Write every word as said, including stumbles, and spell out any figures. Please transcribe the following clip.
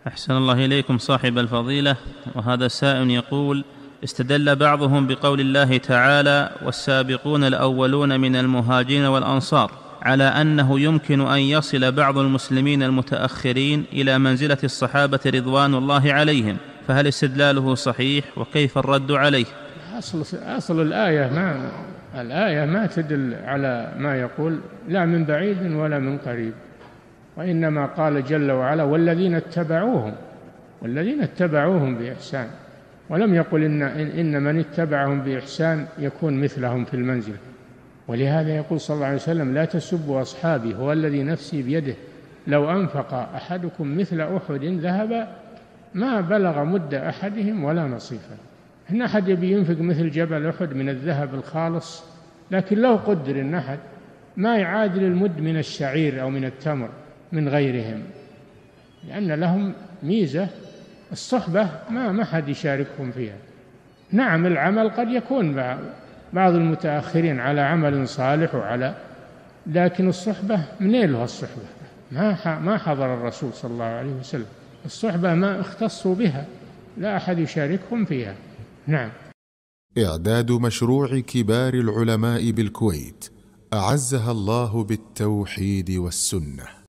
أحسن الله إليكم صاحب الفضيلة. وهذا سائل يقول: استدل بعضهم بقول الله تعالى: والسابقون الأولون من المهاجرين والأنصار، على أنه يمكن أن يصل بعض المسلمين المتأخرين إلى منزلة الصحابة رضوان الله عليهم، فهل استدلاله صحيح وكيف الرد عليه؟ أصل, أصل الآية ما الآية ما تدل على ما يقول لا من بعيد ولا من قريب، وإنما قال جل وعلا: والذين اتبعوهم والذين اتبعوهم بإحسان، ولم يقل إن, إن من اتبعهم بإحسان يكون مثلهم في المنزل. ولهذا يقول صلى الله عليه وسلم: لا تسبوا أصحابي، هو الذي نفسي بيده لو أنفق أحدكم مثل أحد ذهبا ما بلغ مد أحدهم ولا نصيفا. إن أحد يبي ينفق مثل جبل أحد من الذهب الخالص، لكن لو قدر إن أحد ما يعادل المد من الشعير أو من التمر من غيرهم، لأن لهم ميزة الصحبة ما ما حد يشاركهم فيها. نعم العمل قد يكون بعض المتأخرين على عمل صالح وعلى، لكن الصحبة منين له الصحبة؟ ما ما حضر الرسول صلى الله عليه وسلم، الصحبة ما اختصوا بها، لا أحد يشاركهم فيها. نعم. إعداد مشروع كبار العلماء بالكويت أعزها الله بالتوحيد والسنة.